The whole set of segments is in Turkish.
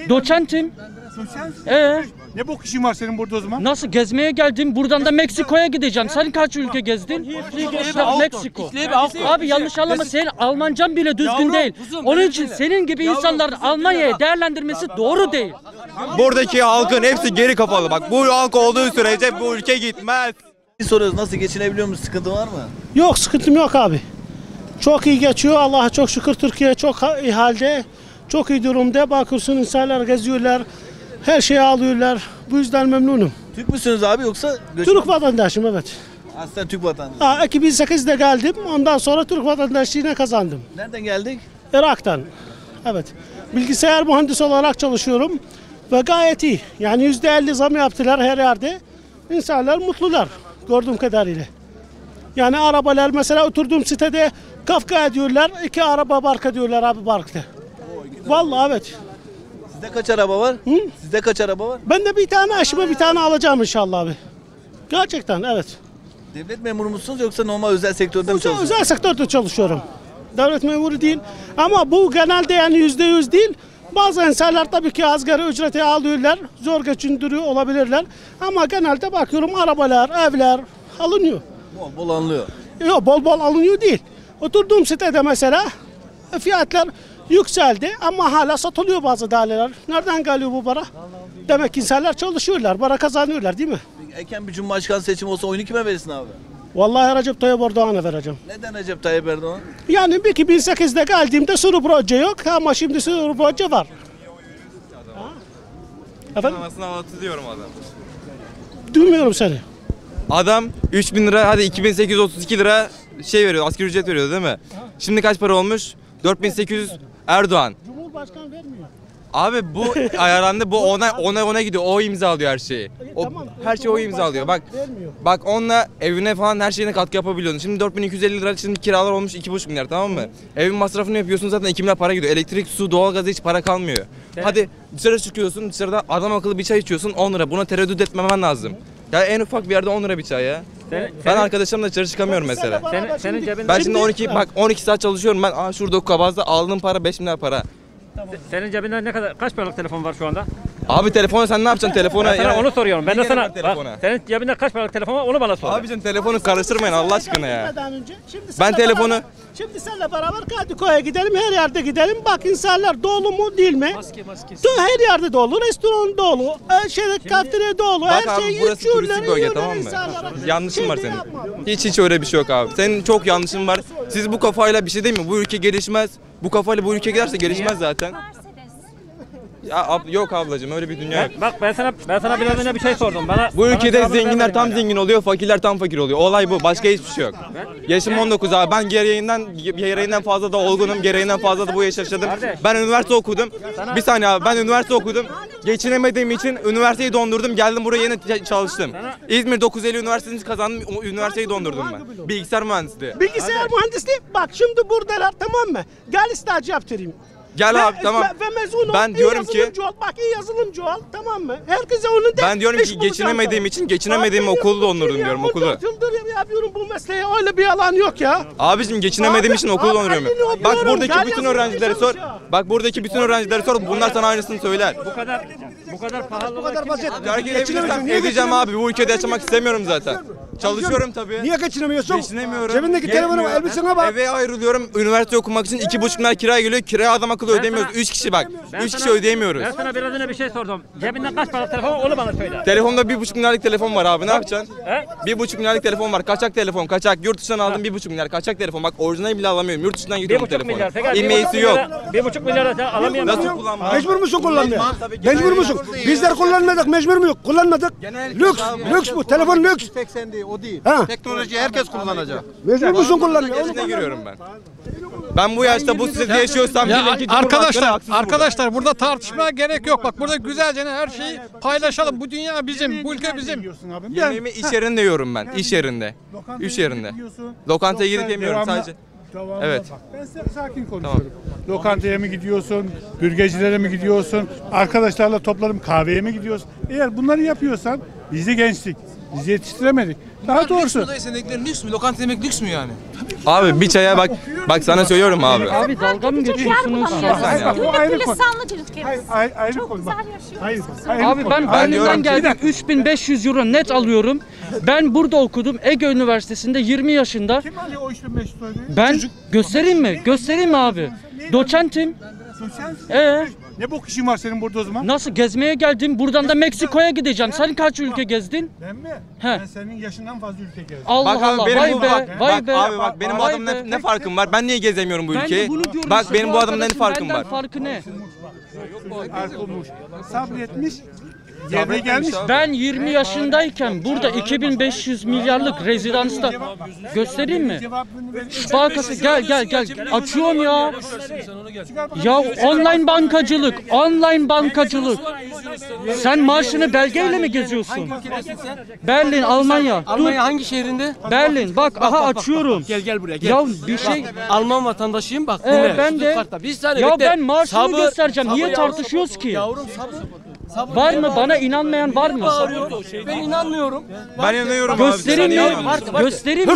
Doçentim. Ne bok işin var senin burada o zaman? Nasıl gezmeye geldim? Buradan da Meksiko'ya gideceğim. Sen kaç ülke gezdin? Meksiko. Abi yanlış anlama, senin Almancan bile düzgün değil. Onun için senin gibi insanların Almanya'yı değerlendirmesi doğru değil. Buradaki halkın hepsi geri kafalı. Bak bu halk olduğu sürece bu ülke gitmez. Soruyoruz, nasıl geçinebiliyor musun? Sıkıntı var mı? Yok, sıkıntım yok abi. Çok iyi geçiyor. Allah'a çok şükür, Türkiye çok iyi halde. Çok iyi durumda. Bakıyorsun insanlar geziyorlar. Her şeyi alıyorlar. Bu yüzden memnunum. Türk müsünüz abi yoksa? Türk vatandaşım, evet. Aslen Türk vatandaşı. 2008'de geldim. Ondan sonra Türk vatandaşlığına kazandım. Nereden geldik? Irak'tan. Evet. Bilgisayar mühendisi olarak çalışıyorum. Ve gayet iyi. Yani %50 zam yaptılar her yerde. İnsanlar mutlular gördüğüm kadarıyla. Yani arabalar mesela oturduğum sitede kavga ediyorlar. 2 araba park ediyorlar abi parkta. Vallahi evet. Sizde kaç araba var? Hı? Sizde kaç araba var? Ben de bir tane eşime bir tane alacağım inşallah abi. Gerçekten evet. Devlet memuru musunuz yoksa normal özel sektörde mi çalışıyorsunuz? Özel sektörde çalışıyorum. Devlet memuru değil. Ama bu genelde yani %100 değil. Bazı insanlar tabii ki asgari ücreti alıyorlar. Zor geçindiriyor olabilirler. Ama genelde bakıyorum arabalar, evler alınıyor. Bol bol alınıyor. Yok, bol bol alınıyor değil. Oturduğum sitede mesela fiyatlar yükseldi ama hala satılıyor bazı daireler. Nereden geliyor bu para? Demek ki insanlar çalışıyorlar, para kazanıyorlar değil mi? Erken bir cumhurbaşkanı seçimi olsa oyunu kime verirsin abi? Vallahi Recep Tayyip Erdoğan'a vereceğim. Neden Recep Tayyip Erdoğan? Yani 2008'de geldiğimde sürü proje yok ama şimdi sürü proje var. Efendim? Anasını ağlatı diyorum adam. Duymuyorum seni. Adam 3000 lira, hadi 2832 lira şey veriyor, asgari ücret veriyor değil mi? Şimdi kaç para olmuş? 4800 Erdoğan. Cumhurbaşkanı vermiyor. Abi bu ayarlandı, bu ona gidiyor. O imzalıyor her şeyi. O, Tamam, her şeyi o imzalıyor. Bak vermiyor. bak onunla evine falan her şeyine katkı yapabiliyorsun. Şimdi 4250 lira, şimdi kiralar olmuş 2,5 milyar, tamam mı? Evin masrafını yapıyorsun, zaten 2 milyar para gidiyor. Elektrik, su, doğalgaza hiç para kalmıyor. Hadi dışarı çıkıyorsun, dışarıda adam akıllı bir çay içiyorsun 10 lira. Buna tereddüt etmemen lazım. Ya en ufak bir yerde 10 lira bir çay ya. Ben arkadaşlarımla dışarı çıkamıyorum mesela. Senin cebinde Ben şimdi 12 saat çalışıyorum. Ben şurada Kabaz'da aldığım para 5 milyar para. senin cebinde ne kadar, kaç paralık telefon var şu anda? Abi telefona sen ne yapacaksın telefona? Ben sana onu soruyorum. Ben de Ne sana gerek var telefona? bak, senin cebinde kaç paralık telefon var onu bana sor. Abicim telefonu karıştırmayın Allah aşkına ya. Gitmeden önce, şimdi Ben seninle telefonu... beraber, şimdi seninle beraber Kadıköy'e gidelim, her yerde gidelim. Bak insanlar dolu mu değil mi? Maske. Her yerde dolu, restoran dolu, kafeterya dolu, Bak her abi şey burası içiyorlar, turistik bölge, yiyorlar tamam mı? insanlara. Yanlışın var Şey de senin. yapma. Hiç öyle bir şey yok abi. Senin çok yanlışın var. Siz bu kafayla bir şey değil mi? Bu ülke gelişmez. Bu kafayla bu ülke giderse gelişmez zaten. Ya yok ablacığım, öyle bir dünya yok. Bak ben sana biraz önce bir şey sordum. Bu ülkede zenginler tam zengin oluyor, fakirler tam fakir oluyor. Olay bu. Başka hiçbir şey yok. Yaşım 19 abi. Ben gereğinden fazla da olgunum. Gereğinden fazla da bu yaş yaşadım. Ben üniversite okudum. Bir saniye abi. Ben üniversite okudum. Geçinemediğim için üniversiteyi dondurdum. Geldim buraya yeni çalıştım. İzmir 9 Eylül Üniversitesi'ni kazandım. O üniversiteyi dondurdum ben. Bilgisayar mühendisliği. Bilgisayar mühendisliği, bak şimdi buradalar, tamam mı? Gel staj yaptırayım. Gel abi tamam. Ve mezun ol, Ben iyi diyorum ki yazılımcı ol, bak iyi yazılımcı ol, tamam mı? Herkese onu de. ben diyorum iş ki bulacağım geçinemediğim sana. için geçinemediğim Abi, okulu dondurdum diyorum, okulu. 14 yıldır yapıyorum bu mesleği, öyle bir alan yok ya. Abicim geçinemediğim için okulu donduruyorum. elini öpüyorum. Bak buradaki Gel bütün yazılımcı öğrencilere sor. çalış ya. Bak buradaki bütün öğrencilere sor. Bunlar sana aynısını söyler. Bu kadar pahalı. Terk edebilirsem edeceğim abi. Bu ülkede yaşamak istemiyorum zaten. Çalışıyorum tabii. Niye geçinemiyorsun? Geçinemiyorum. Cebindeki telefonu, Yetmiyor. elbisene bak. Eve ayrılıyorum. Üniversite okumak için 2,5 milyar kiraya geliyor. Kiraya adam akıllı ödeyemiyoruz. 3 kişi bak. 3 kişi ödeyemiyoruz. Ben sana biraz önce bir şey sordum. Cebinden kaç paralık telefon var onu bana söyle. Telefonda 1,5 milyarlık telefon var abi. Ne yapacaksın? He? 1,5 milyarlık telefon var. Kaçak telefon. Kaçak. Yurt dışından aldım 1,5 milyar. Kaçak telefon. Bak orijinali bile alamıyorum. Yurt dışından gidiyorum 1,5 milyar. telefonu. Peki, İmeysi yok. 1,5 milyar da alamıyorum. Nasıl kullanmam? Mecbur musun kullanmaya? Mecbur musun? Bizler kullanmadık, mecbur muyuz? Kullanmadık. Lüks, lüks bu. Telefon lüks. 80 değil, o değil. Ha. Teknoloji herkes kullanacak. Mecbur musun kullanmaya? Yaşına giriyorum ben. Ben bu yaşta bu sitede yaşıyorsam Ya bilin ki Cumhurbaşkanı haksız burada. arkadaşlar burada tartışmaya gerek yok. Bak burada güzelce her şeyi paylaşalım. Bu dünya bizim, bu ülke bizim. Yemeğimi iş yerinde yiyorum ben. İş yerinde. İş yerinde. Lokantaya gidip yemiyorum sadece. Evet. Ben sakin konuşuyorum. Lokantaya mı gidiyorsun? Bürgecilere mi gidiyorsun? Arkadaşlarla toplanıp kahveye mi gidiyorsun? Eğer bunları yapıyorsan biz de gençlik. Biz yetiştiremedik. Daha doğrusu. Senekler lüks mü? Lokanta yemek lüks mü yani? Abi bir çaya bak sana söylüyorum abi. Abi dalga mı geçiyorsunuz? Ayrı konu. Lisanlı bir ülkemiz. Ayrı Çok konu. güzel yaşıyoruz. Hayır. Abi ben Berlin'den geldim. 3500 euro net alıyorum. Ben burada okudum. Ege Üniversitesi'nde 20 yaşında. Kim alıyor o 3500 lirayı? Ben göstereyim mi? Göstereyim mi abi? Doçentim. Ne bok işin var senin burada o zaman? Nasıl gezmeye geldim? Buradan da Meksiko'ya gideceğim. Sen kaç ülke gezdin? Ben mi? He. Ben senin yaşından fazla ülke gezdim. Allah Bak abi Allah. benim Vay bu be. bak, Vay be. abi bak benim bu Vay adamla be. ne farkım var? Ben niye gezemiyorum bu Ben de ülkeyi? bunu diyorum Bak işte, benim bu adamla ne arkadaşın farkım benden var? farkı ne? Alkolmuş. Sabretmiş. Yerine gelmiş. Ben 20 yaşındayken burada 2500 milyarlık rezidansta göstereyim mi? Bankası gel açıyorum ya. Ya online bankacılık. Sen maaşını belgeyle mi geziyorsun? Berlin, Almanya. Almanya hangi şehrinde? Berlin. Bak aha açıyorum. Gel buraya gel. Ya bir şey. Alman vatandaşıyım bak. dinle. Ben de. Stuttgart'ta. Bir saniye Ya bekle. ben maaşımı Sabır, göstereceğim. Niye sabır tartışıyoruz ki? Yavrum sabır. Var mı? Bana inanmayan var mı? Ben inanmıyorum. Ben inanıyorum abi. Göstereyim mi? Göstereyim mi?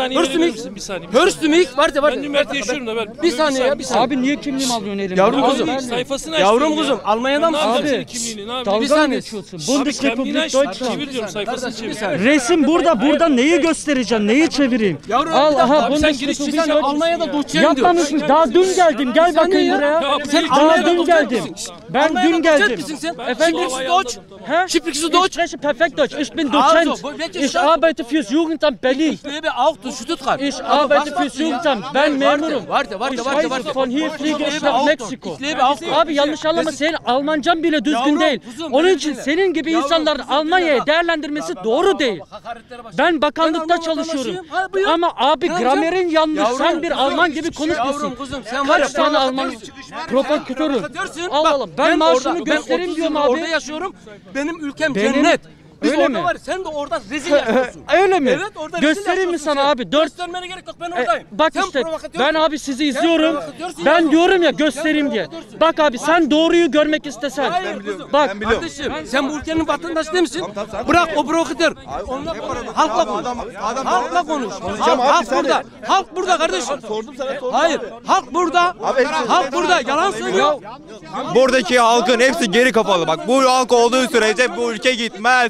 Hürstümük. Warte. Ben Nürnberg'de yaşıyorum da ben. Bir saniye ya bir saniye. Abi niye kimliğimi alıyorsun elimden? Yavrum Al, kuzum. ver. Sayfasını açtın Yavrum ya. kuzum. Almanya'dan mısın? Ne yapayım Abi, senin kimliğini? Ne yapayım? dalga mı saniye. geçiyorsun? Abi kendini Bundesrepublik aç. Deutschland. Çevir diyorum sayfasını çevir. Resim burada neyi göstereceğim? Neyi çevireyim? Yavrum, Al bir dakika. aha Abi sen giriş Bundesrepublik çıksan Deutschland. Almanya'da doçyayım Yapmamışım. Daha dün geldim. Gel bakayım buraya. Sen Daha Almanya'da dün doçent geldim. misin? Ben Almanya'da dün doçent geldim. misin sen? Efendim? Sprichst du Deutsch? Hä? Sprichst du Deutsch? Ich spreche perfekt Deutsch. Ich bin Also, Dozent. welche Ich Stadt? arbeite fürs Jugendamt Berlin. Ich lebe auch durch Stuttgart. Ich arbeite fürs Jugendamt. Ben memurum. Warte. Ich reise von hier fliege ich nach Meksiko. Ich lebe auch. Abi yanlış anlama, senin Almancan bile düzgün değil. Onun için senin gibi insanların Almanya'ya değerlendirmesi doğru değil. Ben bakanlıkta çalışıyorum. Ama abi gramerin yanlış. Sen bir Alman gibi konuşmuyorsun. Kaç tane Alman provokatörü? Allah. Ben maaşımı göstereyim diyorum abi. Orada yaşıyorum. Benim ülkem cennet. Biz Öyle orada mi? var. Sen de orada rezil yaşıyorsun. Öyle mi? Evet, orada rezil Göstereyim mi yaşıyorsun sana sen. abi? Göstermene gerek yok. Ben oradayım. Bak Sen işte provokatörsün. ben abi sizi izliyorum. provokatörsün Ben yavrum. diyorum ya göstereyim diye. Bak abi sen doğruyu görmek istesen. Bak Kardeşim sen bu ülkenin vatandaşı değil misin? Bırak o provokatör. Onunla halkla konuş. Halkla konuş. Halk burada. Halk burada kardeşim. Sordum sana. Hayır. Halk burada. Halk burada. Yalan söylüyor. Buradaki halkın hepsi geri kafalı. Bak bu halk olduğu sürece bu ülke gitmez.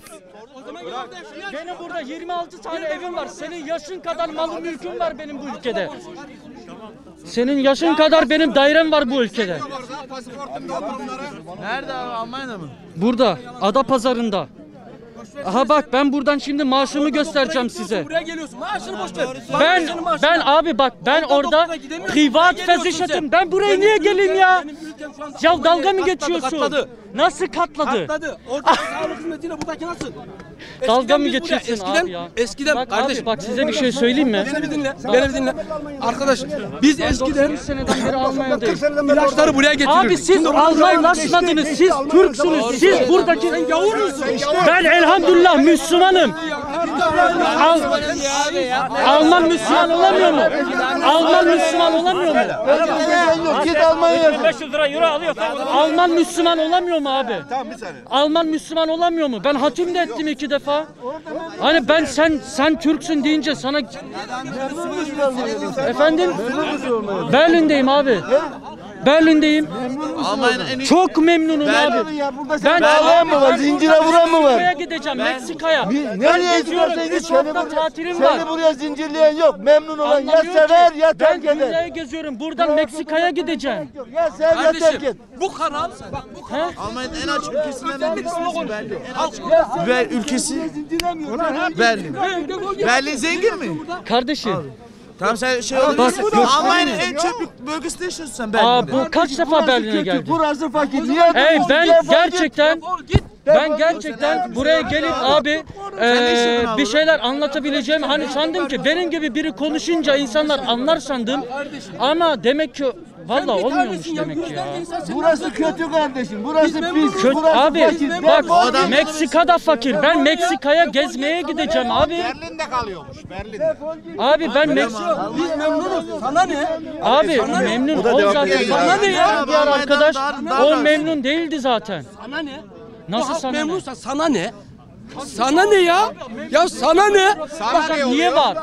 benim burada 26 tane evim var. Senin yaşın kadar malım mülküm var benim bu ülkede. Senin yaşın kadar benim dairem var bu ülkede. Nerede abi? Almanya'da mı? Burada Adapazarı'nda. Aha bak ben buradan şimdi maaşımı göstereceğim size. Buraya geliyorsun. Maaşını boş ver. Ben abi bak ben orada privat versichertim. Ben buraya niye geleyim ya? Ya dalga mı geçiyorsun? Katladı. Nasıl katladı? Katladı. Orada sağlık hizmetiyle buradaki nasıl? Dalga mı biz buraya- geçiyorsun eskiden, abi ya? Eskiden Bak kardeşim. abi bak size bir şey söyleyeyim mi? Beni bir dinle. Beni bir dinle. Arkadaş biz eskiden 93 seneden beri Almanya'dayım. ilaçları buraya getirirdik. Abi siz Almanlaşmadınız, siz Türksünüz, siz buradaki yavursunuz. Ben elhamdülillah Müslümanım. Alman Müslüman olamıyor mu? Alman Müslüman olamıyor mu? Git Almanya'ya. 500 lira euro alıyor. Alman Müslüman olamıyor mu abi? Tamam bir saniye. Alman Müslüman olamıyor mu? Ben hatim de ettim 2 defa. Hani ben sen Türksün deyince sana efendim Berlin'deyim abi. Berlin'deyim. Çok memnunum abi. Ben mı var? Zincire vuran mı var? Meksika'ya gideceğim. Meksika'ya. Nereye geziyorum. gidersen git. 3 hafta tatilim var. Seni buraya zincirleyen yok. Memnun olan ya Anlamıyor sever ki. ya Ben terk eder. dünyayı geziyorum. Buradan Meksika'ya gideceğim. Ya sev ya terk Kardeşim et. bu kanal bak bu kanal Almanya'nın en açık ülkesinden birisiniz Berlin. Ve ülkesi Berlin. Berlin zengin mi? Kardeşim. Tamam sen şey Bak, yok. Almanya'nın en çöplük bölgesinde yaşıyorsun sen Aa Berlin'de. bu kaç defa Berlin'e geldin? Burası fakir. Niye? Hey ben gerçekten git. ben gerçekten buraya gelip abi bir şeyler anlatabileceğim hani sandım ki benim gibi biri konuşunca insanlar anlar sandım ama demek ki vallahi olmuyormuş demek ki ya. Burası kötü kardeşim. Burası pis. Kötü Burası abi fakir. bak Meksika'da fakir. Ben Meksika'ya gezmeye gideceğim abi. Berlin'de kalıyormuş. Berlin'de. Abi ben Biz memnunuz. Sana ne? abi memnun ol zaten. Sana ne ya? Diğer arkadaş o memnun değildi zaten. Sana ne? Nasıl Bu halk sana ne? memnunsa sana ne? Sana ne ya? Ya sana ne? Bak niye var?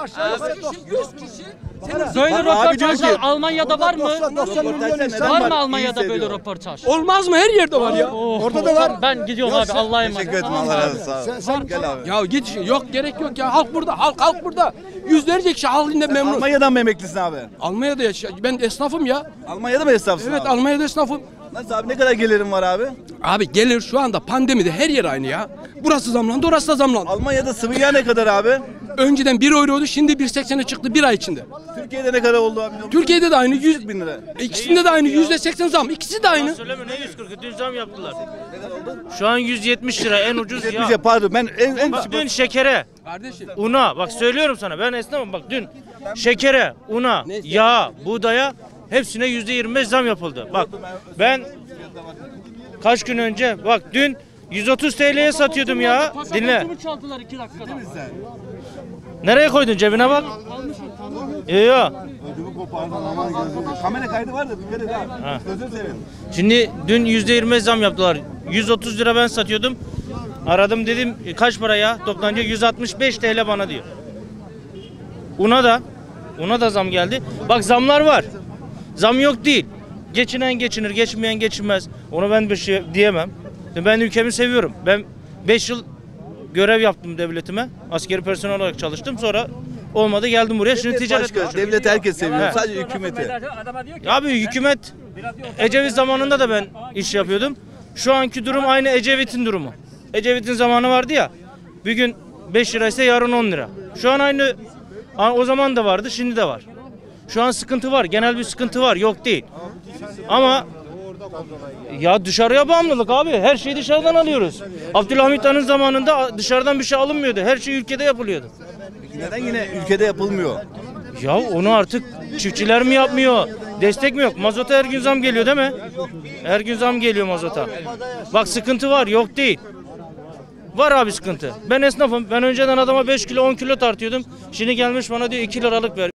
Böyle röportajlar Almanya'da var mı? Var mı Almanya'da böyle röportaj? Olmaz mı? Her yerde var ya. Orada da var. Ben gidiyorum abi Allah'a emanet. Teşekkür ederim, Allah razı olsun. Gel abi. Ya git yok gerek yok ya. Halk burada. Halk burada. Yüzlerce kişi halinde memnun. Almanya'dan mı emeklisin abi? Almanya'da yaşıyor. Ben esnafım ya. Almanya'da mı esnafsın Evet abi? Almanya'da esnafım. Nasıl abi, ne kadar gelirin var abi? Abi gelir şu anda pandemide her yer aynı ya. Burası zamlandı, orası da zamlandı. Almanya'da sıvı yağ ne kadar abi? Önceden 1 euroydu, şimdi 1.80'e çıktı bir ay içinde. Türkiye'de ne kadar oldu abi? Türkiye'de de aynı 100 bin lira. İkisinde de aynı %80 zam. İkisi de aynı. Söyleme ne 140'ı? Dün zam yaptılar. Şu an 170 lira en ucuz Bir ya. şey, pardon, ben en Bak dün şekere, Kardeşim. una, bak söylüyorum sana ben esnafım bak dün şekere, una, yağa, buğdaya hepsine %25 zam yapıldı. Bak ben kaç gün önce bak dün 130 TL'ye satıyordum ya. Dinle. Pasaportumu çaldılar 2 dakikada. Nereye koydun cebine bak. Yok. kamera kaydı var da dikkat et abi. Gözünü seveyim. Şimdi dün %25 zam yaptılar. 130 lira ben satıyordum. Aradım dedim kaç para ya? Toplanınca 165 TL bana diyor. Una da zam geldi. Bak zamlar var. Zam yok değil. Geçinen geçinir, geçmeyen geçinmez. Onu ben bir şey diyemem. Ben ülkemi seviyorum. Ben 5 yıl görev yaptım devletime. Askeri personel olarak çalıştım. Sonra olmadı geldim buraya. Şimdi ticaret Başka, devlet herkes seviyor. Sadece hükümeti. Abi hükümet Ecevit zamanında da ben iş yapıyordum. Şu anki durum aynı Ecevit'in durumu. Ecevit'in zamanı vardı ya. Bir gün 5 liraysa yarın 10 lira. Şu an aynı o zaman da vardı, şimdi de var. Şu an sıkıntı var. Genel bir sıkıntı var. Yok değil. Ama ya dışarıya bağımlılık abi. Her şeyi dışarıdan alıyoruz. Abdülhamit Han'ın zamanında dışarıdan bir şey alınmıyordu. Her şey ülkede yapılıyordu. Neden yine ülkede yapılmıyor? Ya onu artık çiftçiler mi yapmıyor? Destek mi yok? Mazota her gün zam geliyor değil mi? Her gün zam geliyor mazota. Bak sıkıntı var, yok değil. Var abi sıkıntı. Ben esnafım. Ben önceden adama 5 kilo 10 kilo tartıyordum. Şimdi gelmiş bana diyor 2 liralık ver.